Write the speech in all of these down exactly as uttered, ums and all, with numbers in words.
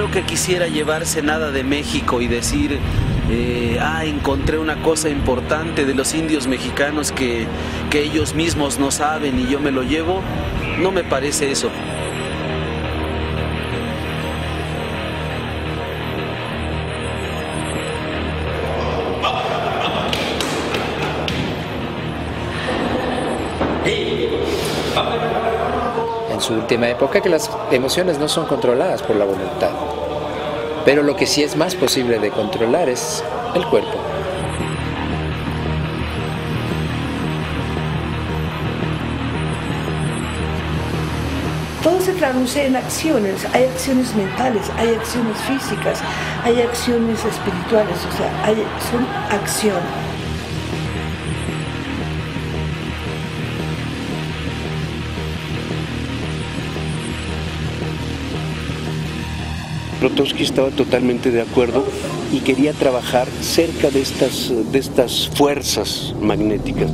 creo que quisiera llevarse nada de México y decir, eh, ah, encontré una cosa importante de los indios mexicanos que, que ellos mismos no saben y yo me lo llevo. No me parece eso. En su última época, que las emociones no son controladas por la voluntad, pero lo que sí es más posible de controlar es el cuerpo. Todo se traduce en acciones, hay acciones mentales, hay acciones físicas, hay acciones espirituales, o sea, hay, son acción. Grotowski estaba totalmente de acuerdo y quería trabajar cerca de estas, de estas fuerzas magnéticas.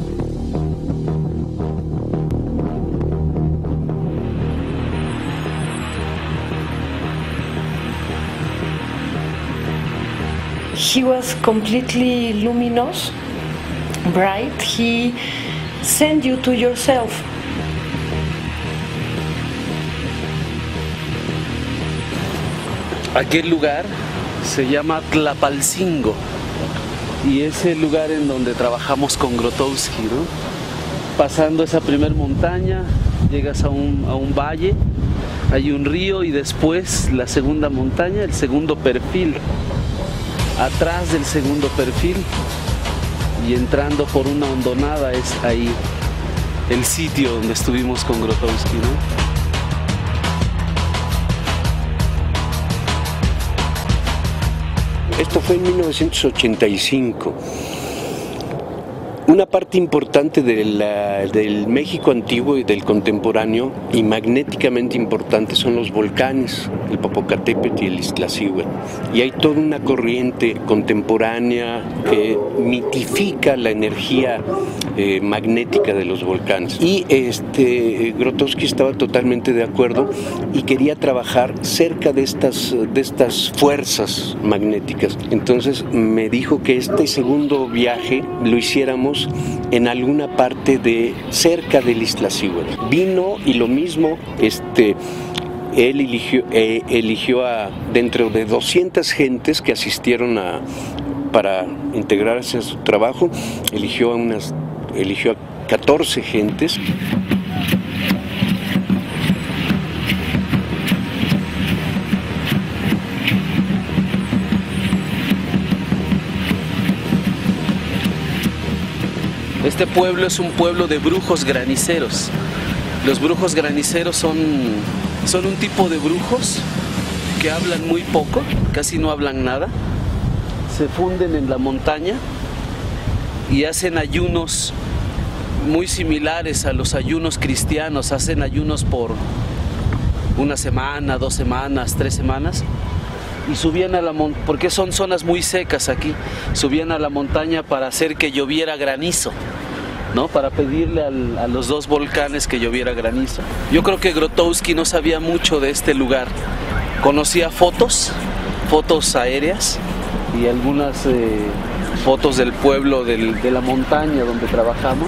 He was completely luminous, bright. He sent you to yourself. Aquel lugar se llama Tlapalcingo y es el lugar en donde trabajamos con Grotowski, ¿no? Pasando esa primer montaña, llegas a un, a un valle, hay un río y después la segunda montaña, el segundo perfil. Atrás del segundo perfil y entrando por una hondonada es ahí el sitio donde estuvimos con Grotowski, ¿no? Esto fue en mil novecientos ochenta y cinco. Una parte importante de la, del México antiguo y del contemporáneo, y magnéticamente importante, son los volcanes, el Popocatépetl y el Iztaccíhuatl. Y hay toda una corriente contemporánea que mitifica la energía eh, magnética de los volcanes. Y este, Grotowski estaba totalmente de acuerdo y quería trabajar cerca de estas, de estas fuerzas magnéticas. Entonces me dijo que este segundo viaje lo hiciéramos en alguna parte de cerca del Iztaccíhuatl. Vino y lo mismo, este, él eligió, eh, eligió a dentro de doscientas gentes que asistieron a, para integrarse a su trabajo, eligió a, unas, eligió a catorce gentes. Este pueblo es un pueblo de brujos graniceros. Los brujos graniceros son, son un tipo de brujos que hablan muy poco, casi no hablan nada. Se funden en la montaña y hacen ayunos muy similares a los ayunos cristianos. Hacen ayunos por una semana, dos semanas, tres semanas. Y subían a la montaña, porque son zonas muy secas aquí, subían a la montaña para hacer que lloviera granizo, ¿no? Para pedirle al, a los dos volcanes que lloviera granizo. Yo creo que Grotowski no sabía mucho de este lugar. Conocía fotos, fotos aéreas y algunas eh, fotos del pueblo, del, de la montaña donde trabajamos.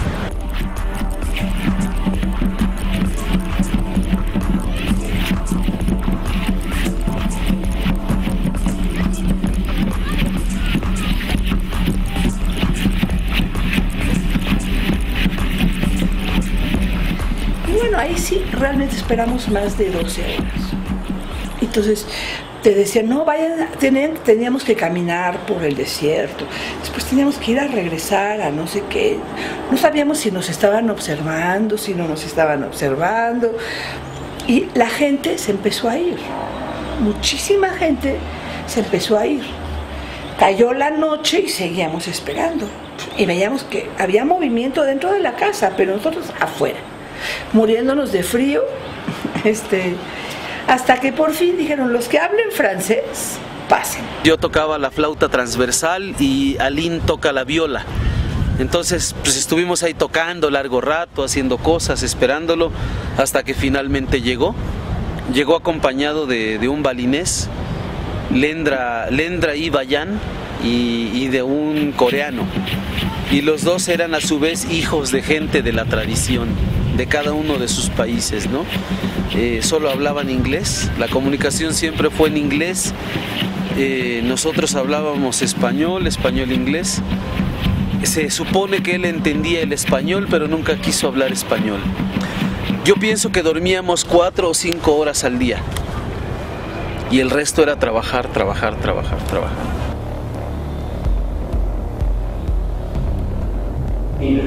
Ahí sí, realmente esperamos más de doce horas. Entonces, te decían, no, vayan, tenían, teníamos que caminar por el desierto, después teníamos que ir a regresar a no sé qué. No sabíamos si nos estaban observando, si no nos estaban observando. Y la gente se empezó a ir. Muchísima gente se empezó a ir. Cayó la noche y seguíamos esperando. Y veíamos que había movimiento dentro de la casa, pero nosotros afuera, muriéndonos de frío, este, hasta que por fin dijeron, los que hablen francés, pasen. Yo tocaba la flauta transversal y Aline toca la viola. Entonces pues estuvimos ahí tocando largo rato, haciendo cosas, esperándolo, hasta que finalmente llegó. llegó acompañado de, de un balinés, Lendra, Lendra Ibayan, y, y de un coreano. Y los dos eran a su vez hijos de gente de la tradición, de cada uno de sus países, ¿no? Eh, solo hablaban inglés, la comunicación siempre fue en inglés, eh, nosotros hablábamos español, español-inglés. Se supone que él entendía el español, pero nunca quiso hablar español. Yo pienso que dormíamos cuatro o cinco horas al día. Y el resto era trabajar, trabajar, trabajar, trabajar. Mira,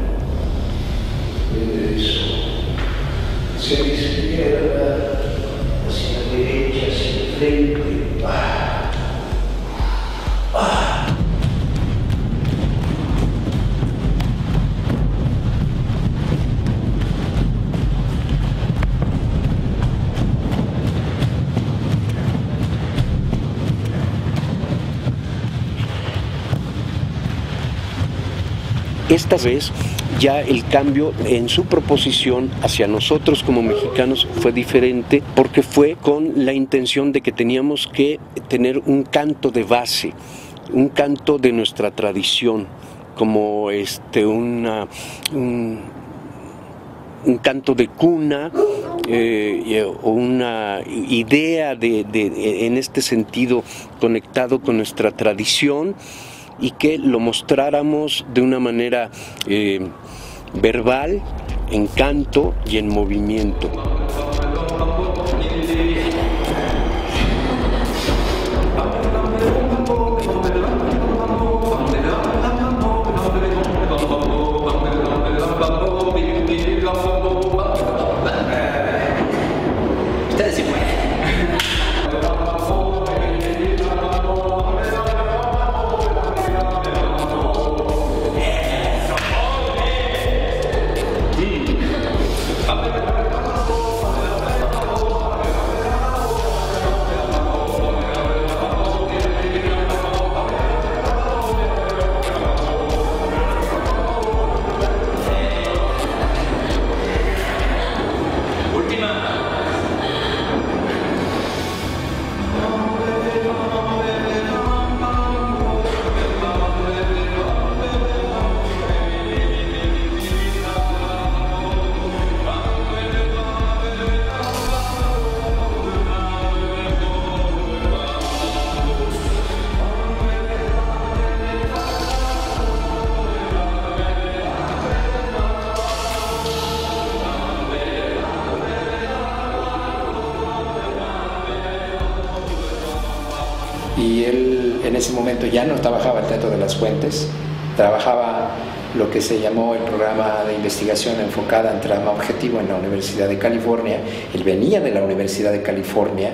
eso. Hacia la izquierda, hacia la derecha, hacia el frente. ¡Ah! ¡Ah! Esta vez ya el cambio en su proposición hacia nosotros como mexicanos fue diferente, porque fue con la intención de que teníamos que tener un canto de base, un canto de nuestra tradición, como este una, un, un canto de cuna eh, o una idea de, de, en este sentido conectado con nuestra tradición, y que lo mostráramos de una manera eh, verbal, en canto y en movimiento. Y él en ese momento ya no trabajaba el Teatro de las Fuentes, trabajaba lo que se llamó el programa de investigación enfocada en trama objetivo en la Universidad de California. Él venía de la Universidad de California,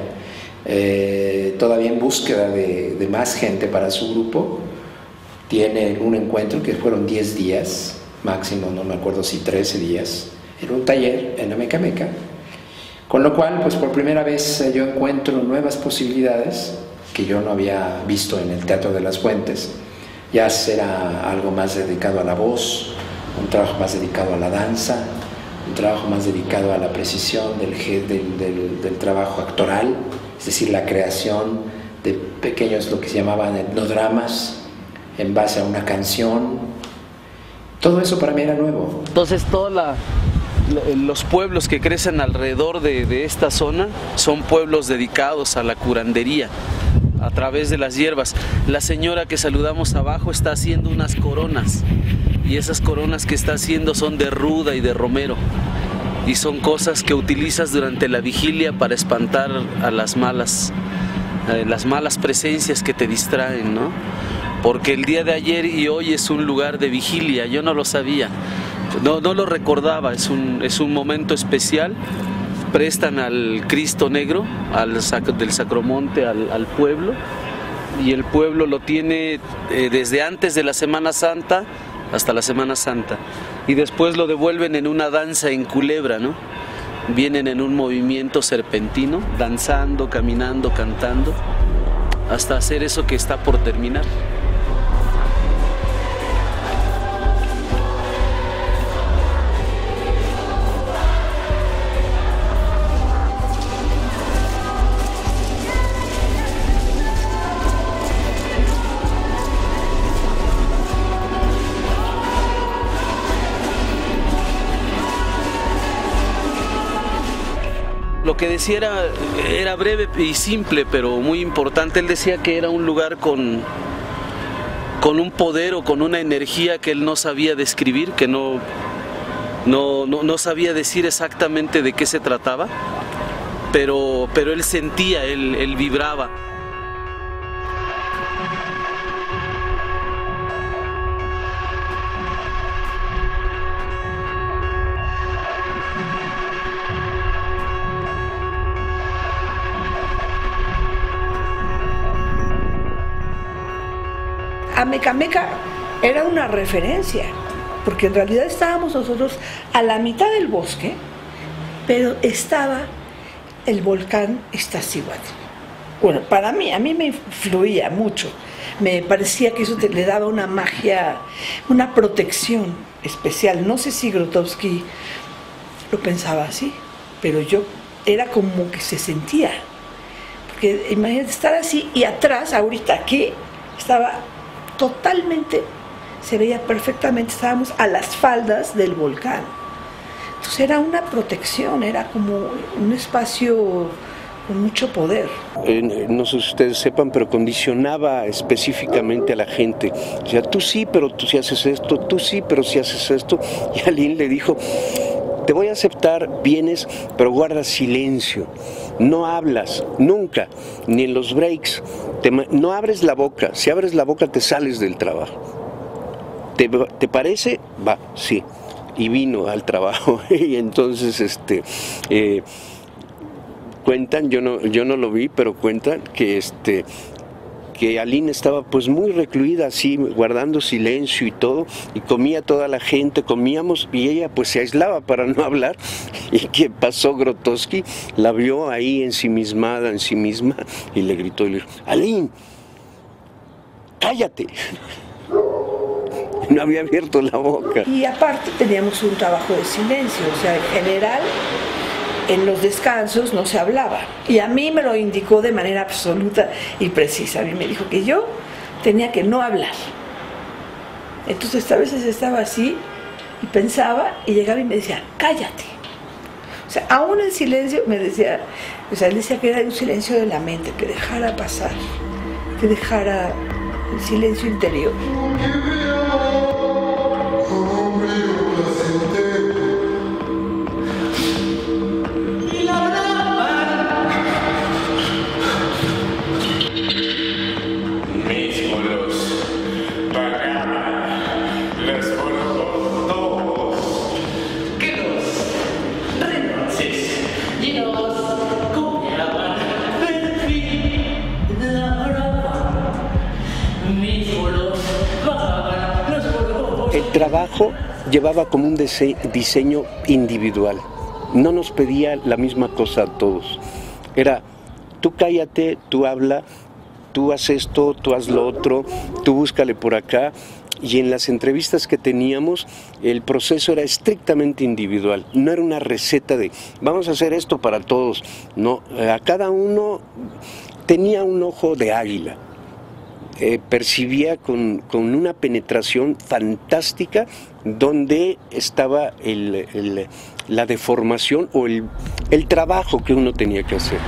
eh, todavía en búsqueda de, de más gente para su grupo. Tiene un encuentro que fueron diez días, máximo, no me acuerdo si trece días, en un taller en Amecameca, con lo cual, pues por primera vez yo encuentro nuevas posibilidades que yo no había visto en el Teatro de las Fuentes. Ya era algo más dedicado a la voz, un trabajo más dedicado a la danza, un trabajo más dedicado a la precisión del, del, del, del trabajo actoral, es decir, la creación de pequeños, lo que se llamaban etnodramas, en base a una canción. Todo eso para mí era nuevo. Entonces toda la... los pueblos que crecen alrededor de, de esta zona son pueblos dedicados a la curandería a través de las hierbas. La señora que saludamos abajo está haciendo unas coronas, y esas coronas que está haciendo son de ruda y de romero, y son cosas que utilizas durante la vigilia para espantar a las malas, eh, las malas presencias que te distraen, ¿no? Porque el día de ayer y hoy es un lugar de vigilia, yo no lo sabía. No, no lo recordaba, es un, es un momento especial. Prestan al Cristo Negro, al sac, del Sacromonte al, al pueblo, y el pueblo lo tiene eh, desde antes de la Semana Santa hasta la Semana Santa, y después lo devuelven en una danza en culebra, ¿no? Vienen en un movimiento serpentino, danzando, caminando, cantando, hasta hacer eso que está por terminar. Lo que decía era, era breve y simple, pero muy importante. Él decía que era un lugar con, con un poder o con una energía que él no sabía describir, que no, no, no, no sabía decir exactamente de qué se trataba, pero, pero él sentía, él, él vibraba. Amecameca era una referencia, porque en realidad estábamos nosotros a la mitad del bosque, pero estaba el volcán Iztaccíhuatl. Bueno, para mí, a mí me influía mucho, me parecía que eso te, le daba una magia, una protección especial. No sé si Grotowski lo pensaba así, pero yo era como que se sentía, porque imagínate estar así y atrás, ahorita aquí, estaba totalmente, se veía perfectamente, estábamos a las faldas del volcán. Entonces era una protección, era como un espacio con mucho poder. Eh, no sé si ustedes sepan, pero condicionaba específicamente a la gente. O sea, tú sí, pero tú sí haces esto, tú sí, pero sí haces esto. Y Aline le dijo, te voy a aceptar, vienes, pero guarda silencio. No hablas, nunca, ni en los breaks. Te, no abres la boca. Si abres la boca te sales del trabajo. ¿Te, te parece? Va, sí. Y vino al trabajo. Y entonces, este, eh, cuentan, yo no, yo no lo vi, pero cuentan que este... que Aline estaba pues muy recluida así, guardando silencio y todo, y comía toda la gente, comíamos, y ella pues se aislaba para no hablar, y que pasó Grotowski, la vio ahí ensimismada en sí misma, y le gritó, y le dijo, Aline, cállate. No había abierto la boca. Y aparte teníamos un trabajo de silencio, o sea, en general, en los descansos no se hablaba. Y a mí me lo indicó de manera absoluta y precisa. A mí me dijo que yo tenía que no hablar. Entonces a veces estaba así y pensaba y llegaba y me decía, cállate. O sea, aún el silencio me decía, o sea, él decía que era un silencio de la mente, que dejara pasar, que dejara el silencio interior. El trabajo llevaba como un diseño individual, no nos pedía la misma cosa a todos. Era, tú cállate, tú habla, tú haz esto, tú haz lo otro, tú búscale por acá. Y en las entrevistas que teníamos, el proceso era estrictamente individual, no era una receta de vamos a hacer esto para todos. No, a cada uno tenía un ojo de águila. Eh, percibía con, con una penetración fantástica dónde estaba el, el, la deformación o el, el trabajo que uno tenía que hacer.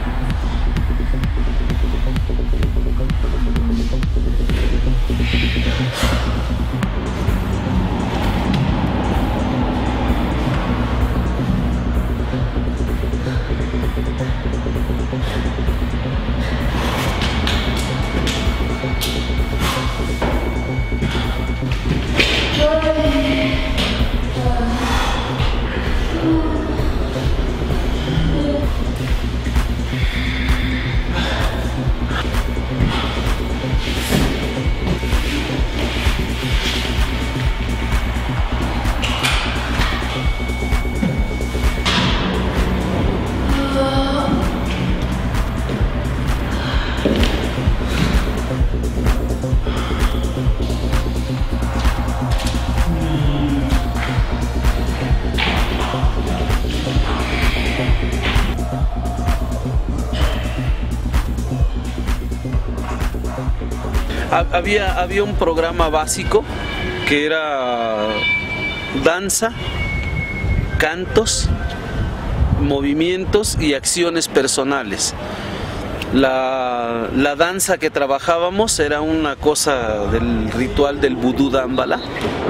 Había, había un programa básico que era danza, cantos movimientos y acciones personales. La, la danza que trabajábamos era una cosa del ritual del vudú Dambala.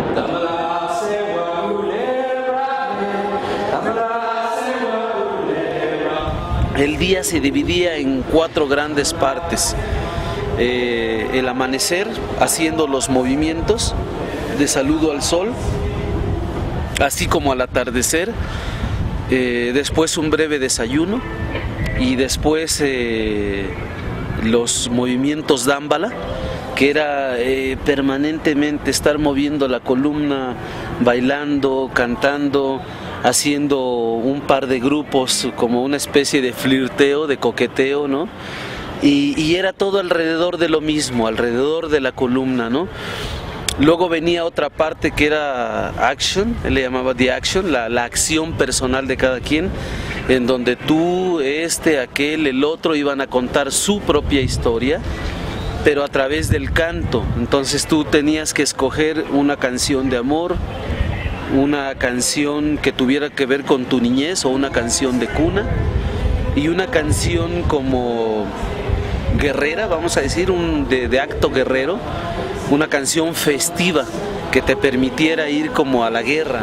El día se dividía en cuatro grandes partes. Eh, el amanecer, haciendo los movimientos de saludo al sol, así como al atardecer. Eh, después un breve desayuno y después eh, los movimientos Dambala, que era eh, permanentemente estar moviendo la columna, bailando, cantando, haciendo un par de grupos como una especie de flirteo, de coqueteo, ¿no? Y, y era todo alrededor de lo mismo, alrededor de la columna, ¿no? Luego venía otra parte que era action, él le llamaba the action, la, la acción personal de cada quien, en donde tú, este, aquel, el otro iban a contar su propia historia, pero a través del canto. Entonces tú tenías que escoger una canción de amor, una canción que tuviera que ver con tu niñez o una canción de cuna, y una canción como guerrera, vamos a decir, un, de, de acto guerrero, una canción festiva que te permitiera ir como a la guerra.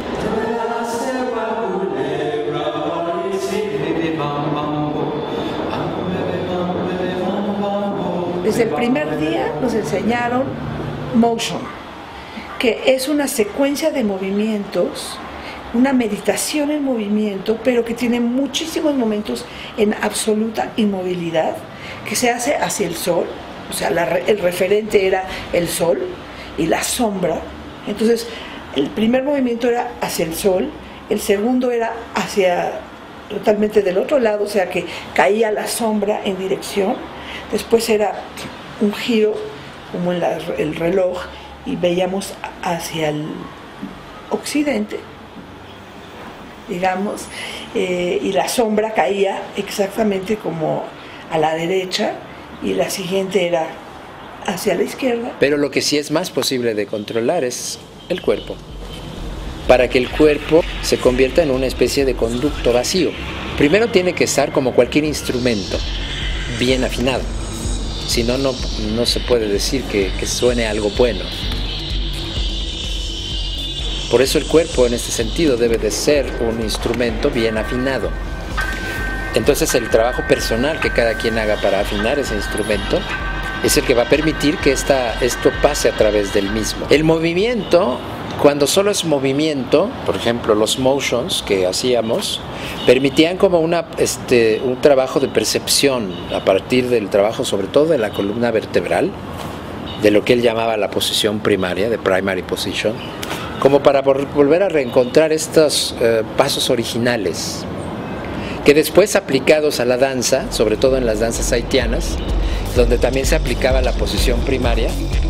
Desde el primer día nos enseñaron motion, que es una secuencia de movimientos, una meditación en movimiento, pero que tiene muchísimos momentos en absoluta inmovilidad, que se hace hacia el sol. O sea, la, el referente era el sol y la sombra. Entonces, el primer movimiento era hacia el sol, el segundo era hacia totalmente del otro lado, o sea que caía la sombra en dirección. Después era un giro como en la, el reloj y veíamos hacia el occidente, digamos, eh, y la sombra caía exactamente como a la derecha, y la siguiente era hacia la izquierda. Pero lo que sí es más posible de controlar es el cuerpo, para que el cuerpo se convierta en una especie de conducto vacío. Primero tiene que estar como cualquier instrumento, bien afinado, si no, no, no se puede decir que, que suene algo bueno. Por eso el cuerpo en este sentido debe de ser un instrumento bien afinado. Entonces el trabajo personal que cada quien haga para afinar ese instrumento es el que va a permitir que esta, esto pase a través del mismo. El movimiento, cuando solo es movimiento, por ejemplo los motions que hacíamos, permitían como una, este, un trabajo de percepción a partir del trabajo sobre todo de la columna vertebral, de lo que él llamaba la posición primaria, de primary position, como para volver a reencontrar estos eh, pasos originales, que después aplicados a la danza, sobre todo en las danzas haitianas, donde también se aplicaba la posición primaria,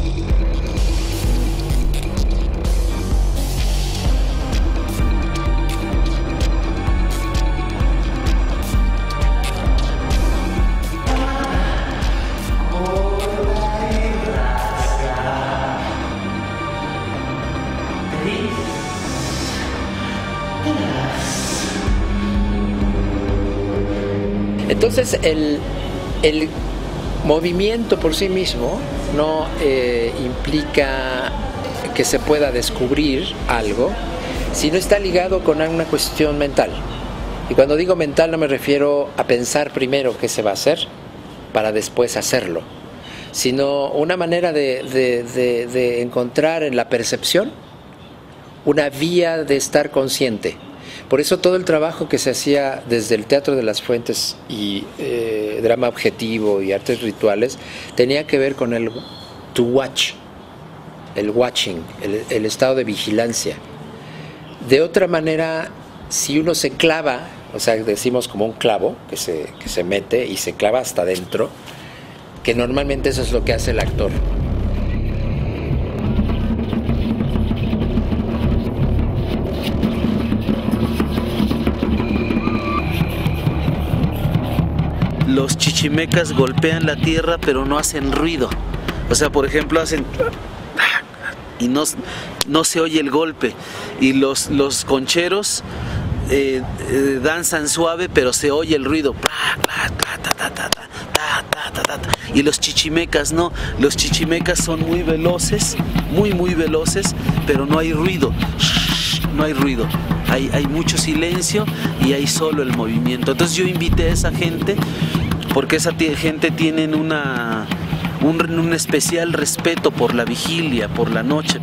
entonces el, el movimiento por sí mismo no eh, implica que se pueda descubrir algo, sino está ligado con una cuestión mental. Y cuando digo mental no me refiero a pensar primero qué se va a hacer para después hacerlo, sino una manera de, de, de, de encontrar en la percepción una vía de estar consciente. Por eso todo el trabajo que se hacía desde el Teatro de las Fuentes y eh, drama objetivo y artes rituales tenía que ver con el to watch, el watching, el, el estado de vigilancia. De otra manera, si uno se clava, o sea, decimos como un clavo que se, que se mete y se clava hasta adentro, que normalmente eso es lo que hace el actor. Los chichimecas golpean la tierra pero no hacen ruido. O sea, por ejemplo, hacen y no, no se oye el golpe. Y los, los concheros eh, eh, danzan suave, pero se oye el ruido. Y los chichimecas no, los chichimecas son muy veloces, muy muy veloces, pero no hay ruido, no hay ruido, hay, hay mucho silencio y hay solo el movimiento. Entonces yo invité a esa gente, porque esa gente tiene una, un, un especial respeto por la vigilia, por la noche.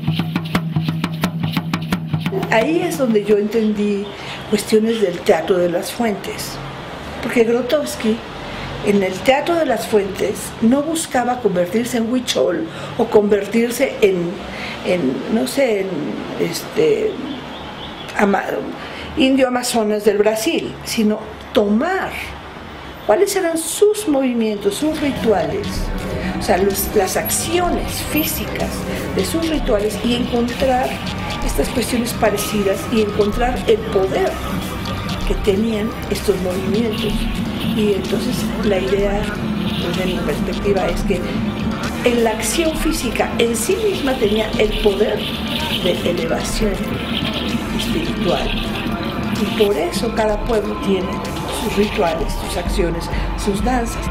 Ahí es donde yo entendí cuestiones del Teatro de las Fuentes, porque Grotowski en el Teatro de las Fuentes no buscaba convertirse en huichol o convertirse en, en no sé, en este, ama, indio amazonas del Brasil, sino tomar cuáles eran sus movimientos, sus rituales, o sea, los, las acciones físicas de sus rituales y encontrar estas cuestiones parecidas y encontrar el poder que tenían estos movimientos. Y entonces la idea, desde mi perspectiva, es que en la acción física en sí misma tenía el poder de elevación espiritual. Y por eso cada pueblo tiene sus rituales, sus acciones, sus danzas.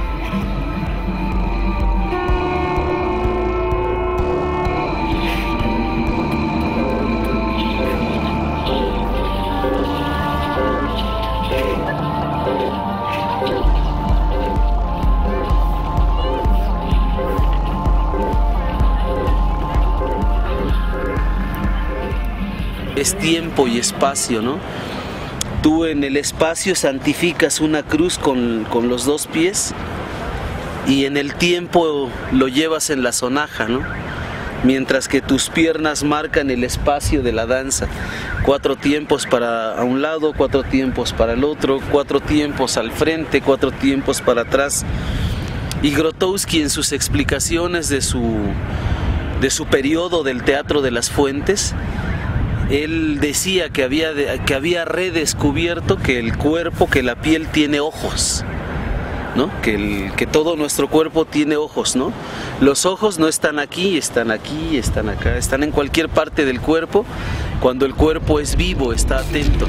Es tiempo y espacio, ¿no? Tú en el espacio santificas una cruz con, con los dos pies y en el tiempo lo llevas en la sonaja, ¿no? Mientras que tus piernas marcan el espacio de la danza. Cuatro tiempos para a un lado, cuatro tiempos para el otro, cuatro tiempos al frente, cuatro tiempos para atrás. Y Grotowski en sus explicaciones de su, de su periodo del Teatro de las Fuentes, él decía que había, que había redescubierto que el cuerpo, que la piel tiene ojos, ¿no? Que, el, que todo nuestro cuerpo tiene ojos, ¿no? Los ojos no están aquí, están aquí, están acá, están en cualquier parte del cuerpo. Cuando el cuerpo es vivo, está atento.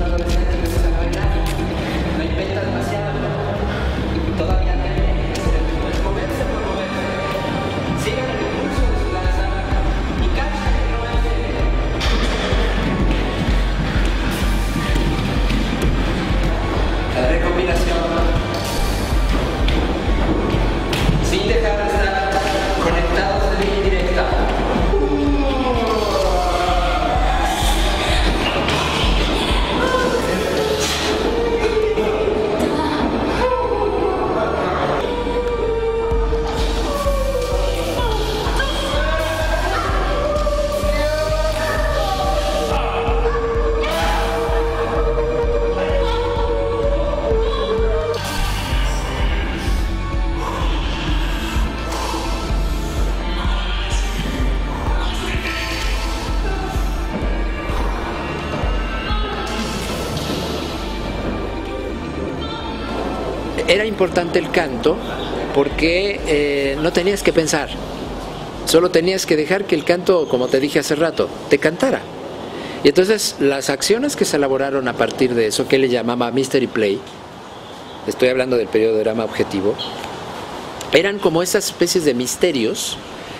Era importante el canto porque eh, no tenías que pensar, solo tenías que dejar que el canto, como te dije hace rato, te cantara. Y entonces las acciones que se elaboraron a partir de eso, que él le llamaba Mystery Play, estoy hablando del periodo de drama objetivo, eran como esas especies de misterios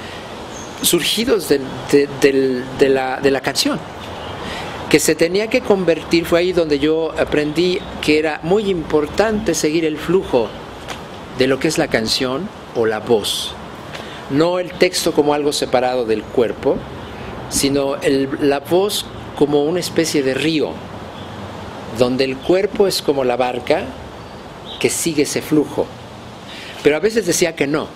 surgidos de, de, de, de, la, de la canción, que se tenía que convertir. Fue ahí donde yo aprendí que era muy importante seguir el flujo de lo que es la canción o la voz, no el texto como algo separado del cuerpo, sino el, la voz como una especie de río, donde el cuerpo es como la barca que sigue ese flujo. Pero a veces decía que no,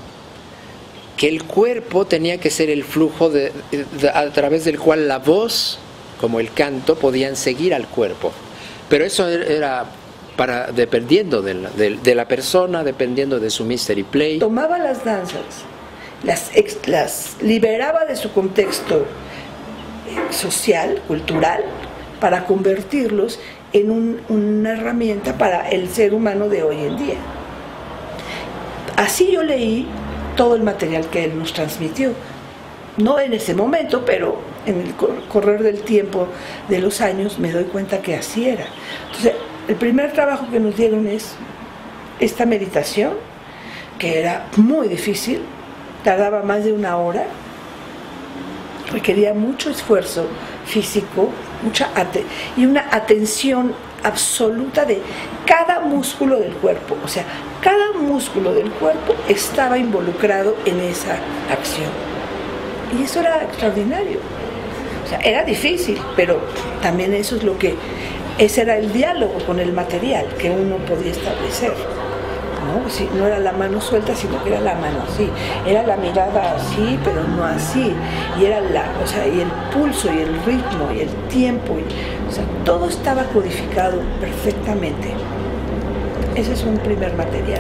que el cuerpo tenía que ser el flujo de, de, a través del cual la voz, como el canto, podían seguir al cuerpo. Pero eso era para dependiendo de la, de, de la persona, dependiendo de su mystery play. Tomaba las danzas, las, las liberaba de su contexto social, cultural, para convertirlos en un, una herramienta para el ser humano de hoy en día. Así yo leí todo el material que él nos transmitió. no en ese momento, pero en el correr del tiempo, de los años, me doy cuenta que así era. Entonces, el primer trabajo que nos dieron es esta meditación, que era muy difícil, tardaba más de una hora, requería mucho esfuerzo físico, mucha ate- y una atención absoluta de cada músculo del cuerpo. O sea, cada músculo del cuerpo estaba involucrado en esa acción. Y eso era extraordinario. O sea, era difícil, pero también eso es lo que, ese era el diálogo con el material que uno podía establecer. ¿No? Sí, no era la mano suelta, sino que era la mano así, era la mirada así, pero no así, y era la, o sea, y el pulso y el ritmo y el tiempo, y, o sea, todo estaba codificado perfectamente. Ese es un primer material.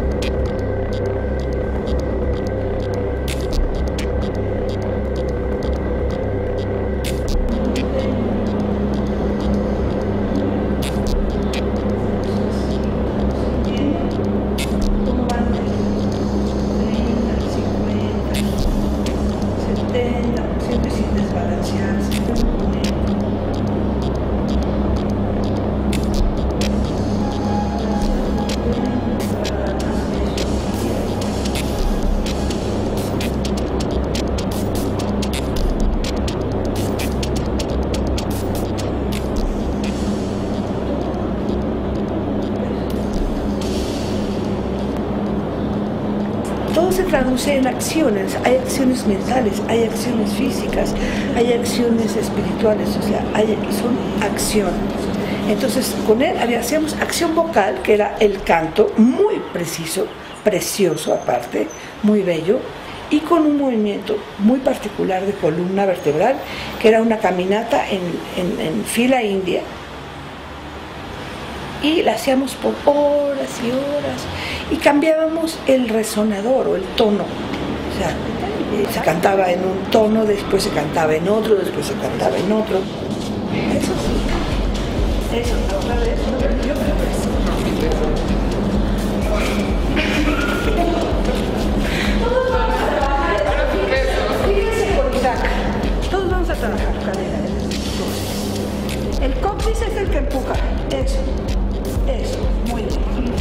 Todo se traduce en acciones, hay acciones mentales, hay acciones físicas, hay acciones espirituales, o sea, hay, son acciones. Entonces, con él hacíamos acción vocal, que era el canto, muy preciso, precioso aparte, muy bello, y con un movimiento muy particular de columna vertebral, que era una caminata en, en, en fila india, y la hacíamos por horas y horas, y cambiábamos el resonador o el tono. O sea, se cantaba en un tono, después se cantaba en otro, después se cantaba en otro. Eso sí. Eso, otra vez, otra vez, yo creo que sí. Todos vamos a trabajar, fíjense con Isaac, todos vamos a trabajar cadera. El coxis es el que empuja, eso. Eso, muy bien.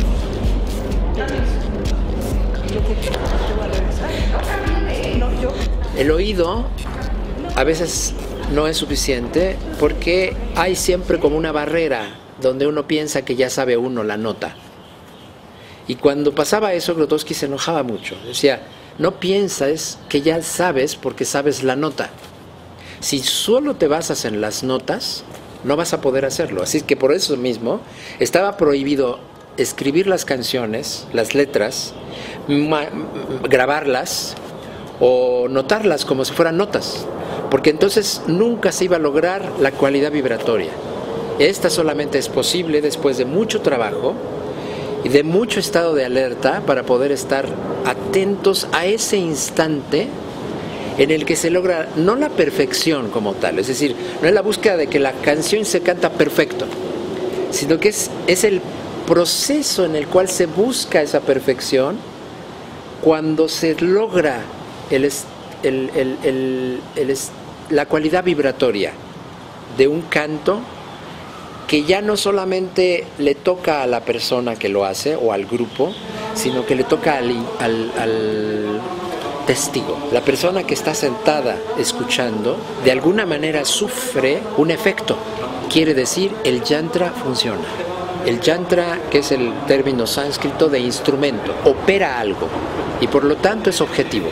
El oído a veces no es suficiente porque hay siempre como una barrera donde uno piensa que ya sabe uno la nota. Y cuando pasaba eso, Grotowski se enojaba mucho. Decía, no piensas que ya sabes porque sabes la nota. Si solo te basas en las notas, no vas a poder hacerlo. Así que por eso mismo estaba prohibido escribir las canciones, las letras, grabarlas o notarlas como si fueran notas, porque entonces nunca se iba a lograr la cualidad vibratoria. Esta solamente es posible después de mucho trabajo y de mucho estado de alerta para poder estar atentos a ese instante en el que se logra no la perfección como tal, es decir, no es la búsqueda de que la canción se canta perfecto, sino que es, es el proceso en el cual se busca esa perfección cuando se logra el, el, el, el, el, la cualidad vibratoria de un canto que ya no solamente le toca a la persona que lo hace o al grupo, sino que le toca al, al, al testigo. La persona que está sentada escuchando, de alguna manera sufre un efecto. Quiere decir, el yantra funciona. El yantra, que es el término sánscrito de instrumento, opera algo y por lo tanto es objetivo.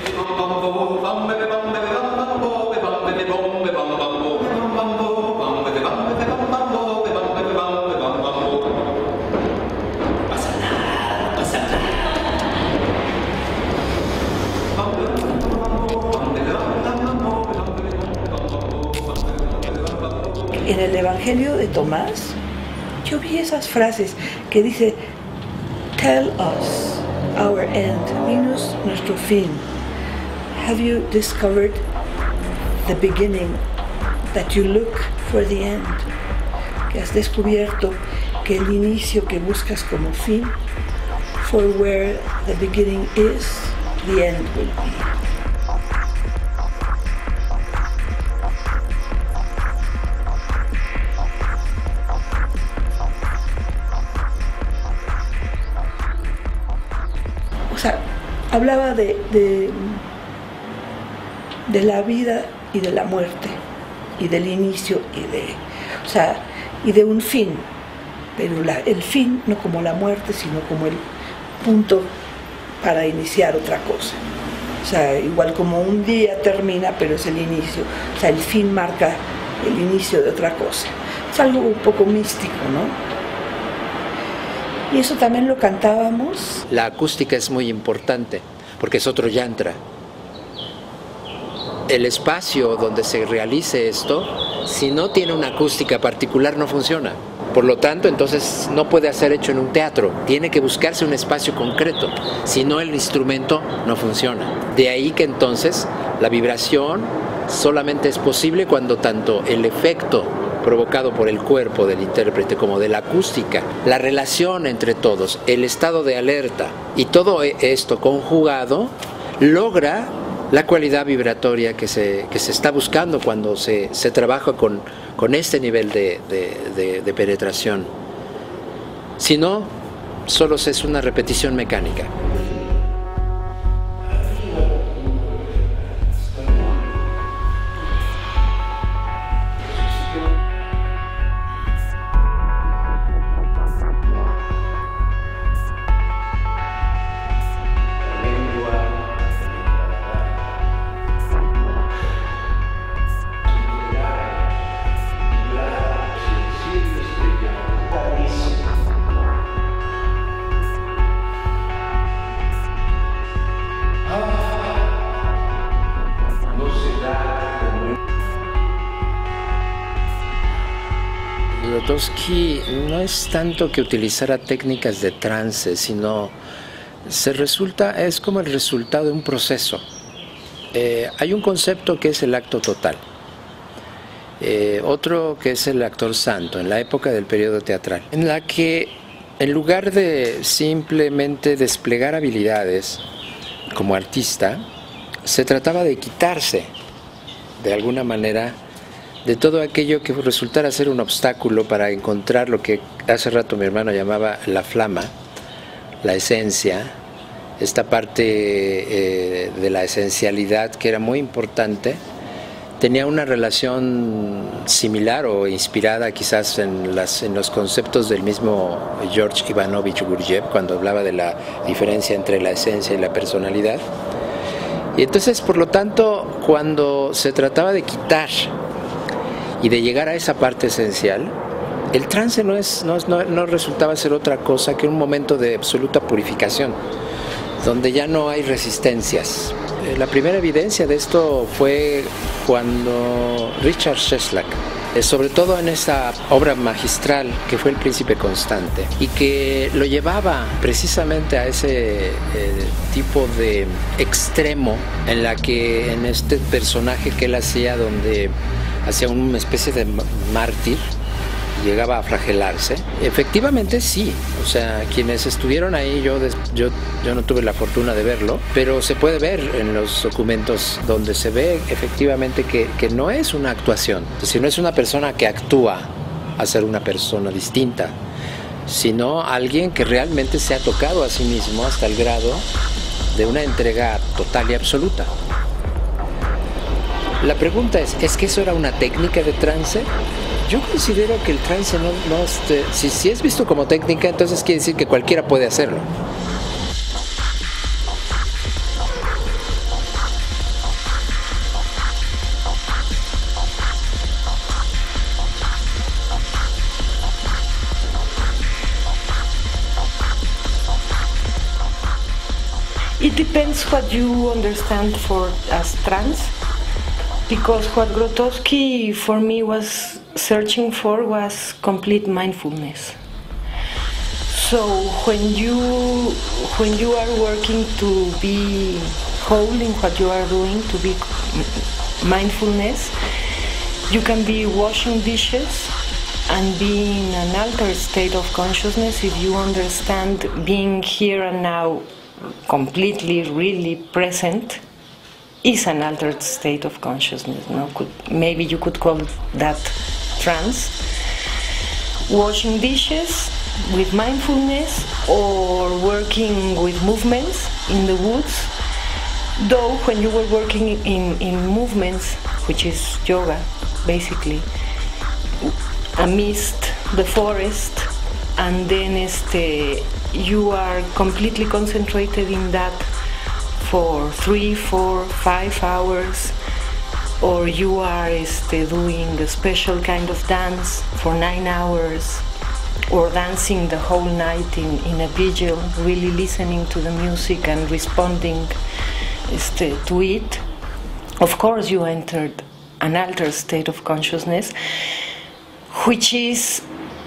En el Evangelio de Tomás, yo vi esas frases que dice, tell us our end, dinos nuestro fin. Have you discovered the beginning, that you look for the end? Que has descubierto que el inicio que buscas como fin, for where the beginning is, the end will be. hablaba de, de, de la vida y de la muerte, y del inicio, y de, o sea, y de un fin, pero la, el fin no como la muerte, sino como el punto para iniciar otra cosa. O sea, igual como un día termina, pero es el inicio, o sea, el fin marca el inicio de otra cosa. Es algo un poco místico, ¿no? Y eso también lo cantábamos. La acústica es muy importante, porque es otro yantra. El espacio donde se realice esto, si no tiene una acústica particular, no funciona. Por lo tanto, entonces no puede ser hecho en un teatro, tiene que buscarse un espacio concreto, si no el instrumento no funciona. De ahí que entonces la vibración solamente es posible cuando tanto el efecto provocado por el cuerpo del intérprete como de la acústica, la relación entre todos, el estado de alerta y todo esto conjugado logra la cualidad vibratoria que se, que se está buscando cuando se, se trabaja con, con este nivel de, de, de, de penetración. Si no, solo es una repetición mecánica. Jodorowsky no es tanto que utilizara técnicas de trance, sino se resulta, es como el resultado de un proceso. Eh, hay un concepto que es el acto total, eh, otro que es el actor santo, en la época del periodo teatral, en la que en lugar de simplemente desplegar habilidades como artista, se trataba de quitarse de alguna manera de todo aquello que resultara ser un obstáculo para encontrar lo que hace rato mi hermano llamaba la flama, la esencia, esta parte eh, de la esencialidad que era muy importante. Tenía una relación similar o inspirada quizás en, las, en los conceptos del mismo George Ivanovich Gurdjieff cuando hablaba de la diferencia entre la esencia y la personalidad. Y entonces, por lo tanto, cuando se trataba de quitar y de llegar a esa parte esencial, el trance no, es, no, no, no resultaba ser otra cosa que un momento de absoluta purificación, donde ya no hay resistencias. La primera evidencia de esto fue cuando Richard Sheslak, sobre todo en esa obra magistral que fue El Príncipe Constante, y que lo llevaba precisamente a ese eh, tipo de extremo en la que en este personaje que él hacía, donde hacía una especie de mártir, llegaba a flagelarse. Efectivamente sí, o sea, quienes estuvieron ahí, yo, yo, yo no tuve la fortuna de verlo, pero se puede ver en los documentos donde se ve efectivamente que, que no es una actuación, es decir, no es una persona que actúa a ser una persona distinta, sino alguien que realmente se ha tocado a sí mismo hasta el grado de una entrega total y absoluta. La pregunta es, ¿es que eso era una técnica de trance? Yo considero que el trance no, no este, si, si es visto como técnica, entonces quiere decir que cualquiera puede hacerlo. It depends what you understand for as trance. Because what Grotowski for me was searching for was complete mindfulness. So when you when you are working to be whole in what you are doing, to be mindfulness, you can be washing dishes and be in an altered state of consciousness if you understand being here and now, completely, really present, is an altered state of consciousness. No? Could, maybe you could call that trance. Washing dishes with mindfulness or working with movements in the woods. Though when you were working in, in movements, which is yoga, basically, amidst the forest, and then este, you are completely concentrated in that for three, four, five hours, or you are este, doing a special kind of dance for nine hours, or dancing the whole night in, in a vigil, really listening to the music and responding este, to it. Of course, you entered an altered state of consciousness, which is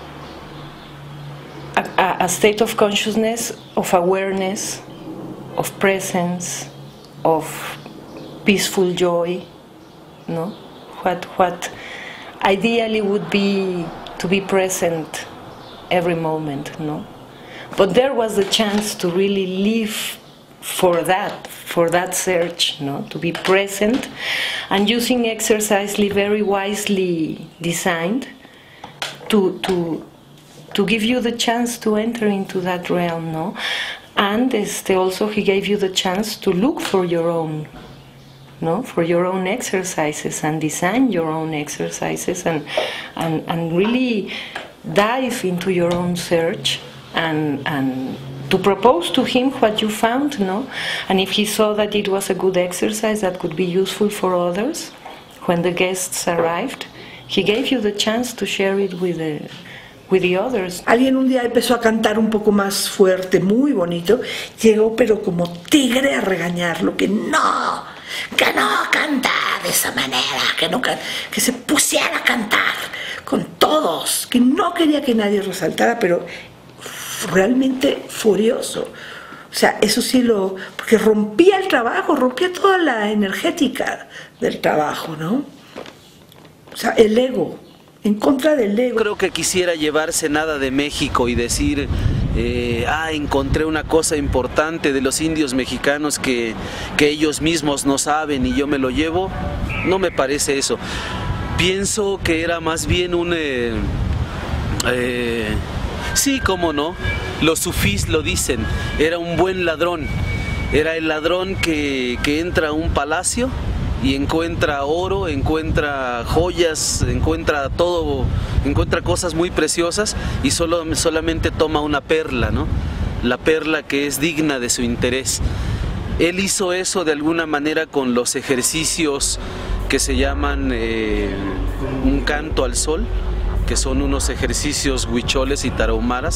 a, a state of consciousness, of awareness, of presence, of peaceful joy, no? What, what ideally would be to be present every moment, no? But there was the chance to really live for that, for that search, no? To be present, and using exercise very wisely designed to to to give you the chance to enter into that realm, no? And este, also he gave you the chance to look for your own, no, for your own exercises and design your own exercises and and and really dive into your own search and and to propose to him what you found, no? And if he saw that it was a good exercise that could be useful for others, when the guests arrived, he gave you the chance to share it with the with the others. Alguien un día empezó a cantar un poco más fuerte, muy bonito, llegó pero como tigre a regañarlo, que no, que no canta de esa manera, que no que se pusiera a cantar con todos, que no quería que nadie resaltara, pero realmente furioso. O sea, eso sí lo... porque rompía el trabajo, rompía toda la energética del trabajo, ¿no? O sea, el ego, en contra del ego. Creo que quisiera llevarse nada de México y decir, eh, ah, encontré una cosa importante de los indios mexicanos que, que ellos mismos no saben y yo me lo llevo. No me parece eso. Pienso que era más bien un... Eh, eh, sí, cómo no, los sufís lo dicen, era un buen ladrón. Era el ladrón que, que entra a un palacio y encuentra oro, encuentra joyas, encuentra todo, encuentra cosas muy preciosas y solo, solamente toma una perla, ¿no? La perla que es digna de su interés. Él hizo eso de alguna manera con los ejercicios que se llaman eh, un canto al sol, que son unos ejercicios huicholes y tarahumaras.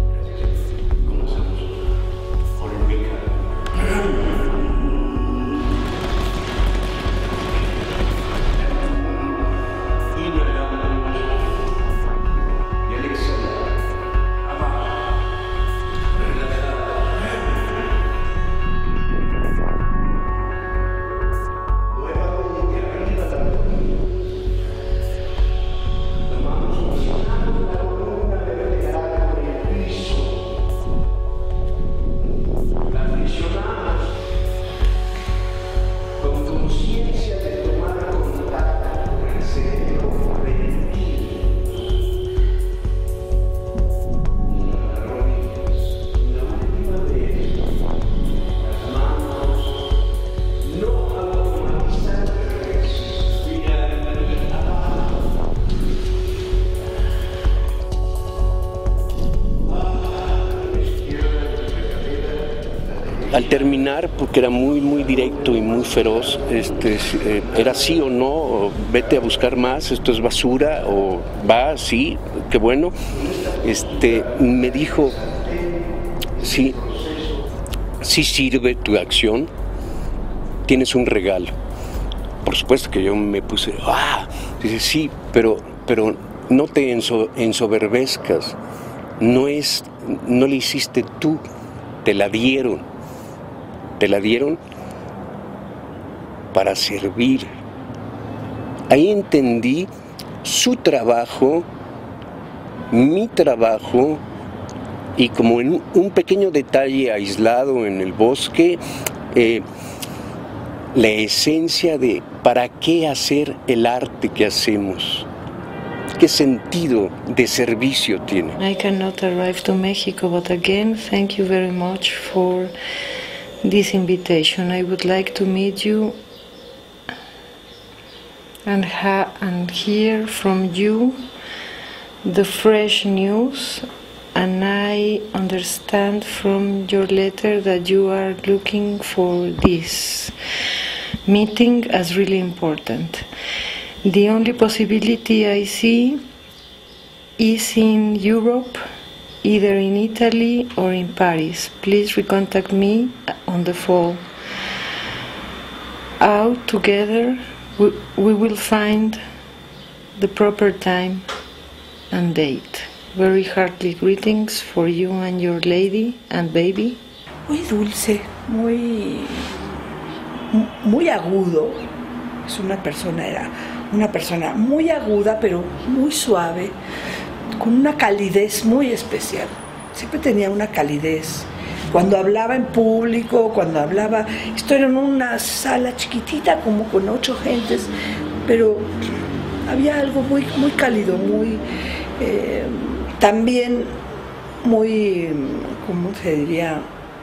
Al terminar, porque era muy muy directo y muy feroz, este, eh, era sí o no, o vete a buscar más, esto es basura, o va, sí, qué bueno. Este, me dijo, sí, sí sirve tu acción, tienes un regalo. Por supuesto que yo me puse, ah, dice, sí, pero, pero no te enso, ensoberbezcas, no es, no le hiciste tú, te la dieron. Te la dieron para servir. Ahí entendí su trabajo, mi trabajo, y como en un pequeño detalle aislado en el bosque, eh, la esencia de para qué hacer el arte que hacemos. ¿Qué sentido de servicio tiene? I cannot arrive to Mexico, but again, thank you very much for this invitation. I would like to meet you and, ha and hear from you the fresh news, and I understand from your letter that you are looking for this meeting as really important. The only possibility I see is in Europe, either in Italy or in Paris. Please recontact me on the fall. Out together, we, we will find the proper time and date. Very heartily greetings for you and your lady and baby. Muy dulce, muy, muy agudo. Es una persona, era una persona muy aguda, pero muy suave, con una calidez muy especial. Siempre tenía una calidez. Cuando hablaba en público, cuando hablaba, estoy en una sala chiquitita como con ocho gentes, pero había algo muy, muy cálido, muy, eh, también muy, ¿cómo se diría?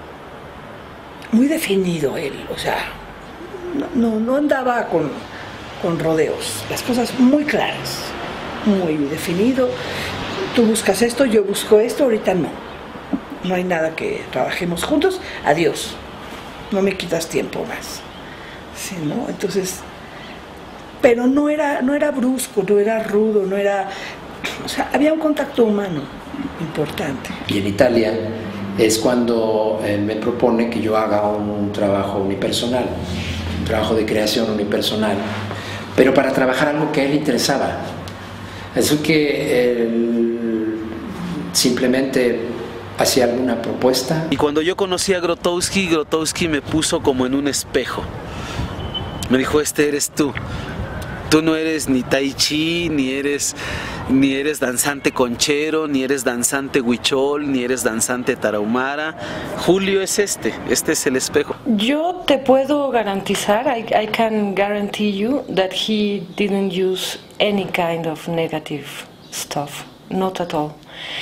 Muy definido él, o sea, no, no andaba con, con rodeos, las cosas muy claras, muy definido. Tú buscas esto, yo busco esto, ahorita no. No hay nada que trabajemos juntos, adiós. No me quitas tiempo más. Sí, ¿no? Entonces, pero no era, no era brusco, no era rudo, no era... O sea, había un contacto humano importante. Y en Italia es cuando él me propone que yo haga un trabajo unipersonal, un trabajo de creación unipersonal, pero para trabajar algo que a él le interesaba. Así que él simplemente hacía alguna propuesta. Y cuando yo conocí a Grotowski, Grotowski me puso como en un espejo. Me dijo, este eres tú. Tú no eres ni tai chi, ni eres, ni eres danzante conchero, ni eres danzante huichol, ni eres danzante tarahumara. Julio es este, este es el espejo. Yo te puedo garantizar, I, I can guarantee you that he didn't use any kind of negative stuff, not at all.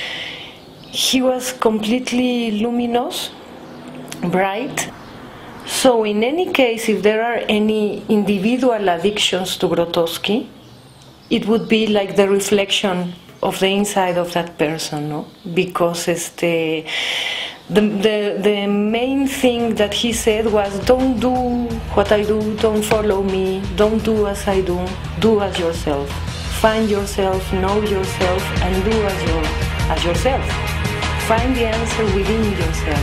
He was completely luminous, bright. So in any case, if there are any individual addictions to Grotowski, it would be like the reflection of the inside of that person, no? Because este, the, the, the main thing that he said was, don't do what I do, don't follow me, don't do as I do, do as yourself. Find yourself, know yourself, and do as, your, as yourself. Find the answer within yourself.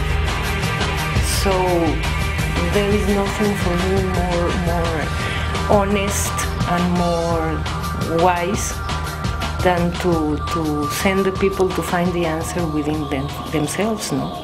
So there is nothing for me more, more honest and more wise than to, to send the people to find the answer within them, themselves, no?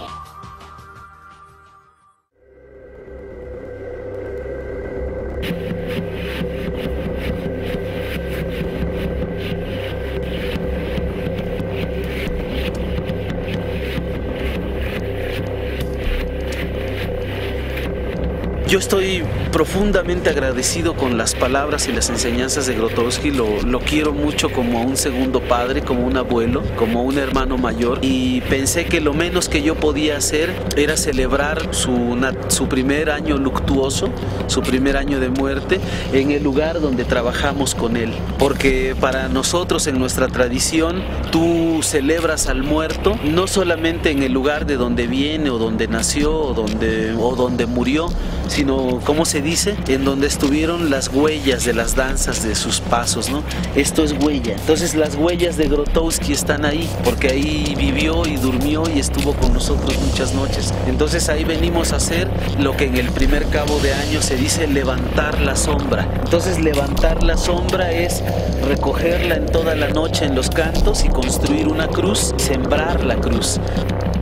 Yo estoy profundamente agradecido con las palabras y las enseñanzas de Grotowski. Lo, lo quiero mucho como un segundo padre, como un abuelo, como un hermano mayor. Y pensé que lo menos que yo podía hacer era celebrar su, su primer año luctuoso, su primer año de muerte, en el lugar donde trabajamos con él. Porque para nosotros, en nuestra tradición, tú celebras al muerto no solamente en el lugar de donde viene o donde nació o donde, o donde murió, sino, ¿cómo se dice? En donde estuvieron las huellas de las danzas de sus pasos, ¿no? Esto es huella. Entonces las huellas de Grotowski están ahí, porque ahí vivió y durmió y estuvo con nosotros muchas noches. Entonces ahí venimos a hacer lo que en el primer cabo de año se dice levantar la sombra. Entonces levantar la sombra es recogerla en toda la noche en los cantos y construir una cruz, sembrar la cruz.